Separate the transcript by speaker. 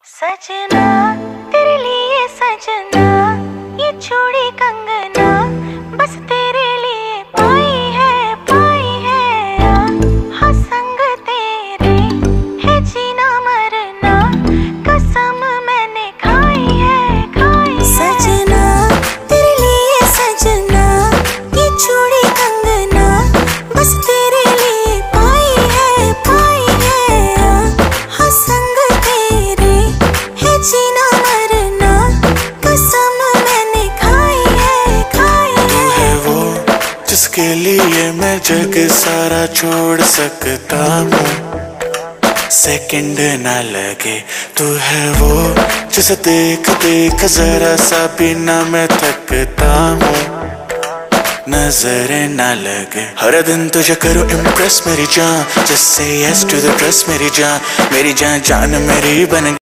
Speaker 1: सजना तेरे लिए सजना, ये चूड़ी कंगना बस तेरे लिए पाई है हाँ संग तेरे है जीना मरना, कसम मैंने खाई है सजना तेरे लिए सजना, ये चूड़ी कंगना बस तेरे लिए पाई है हाँ संग तेरे है जीना मरना, कसम मैंने खाई है तू है वो जिसके लिए मैं जग सारा छोड़ सकता हूँ, सेकंड ना लगे। तू है वो जिसे देख देख जरा सा भी ना मैं थकता हूँ, नजरें ना लगे। हर दिन तुझे करूँ इम्प्रेस मेरी जान, just say yes to the dress मेरी जान, मेरी जान जान मेरी बन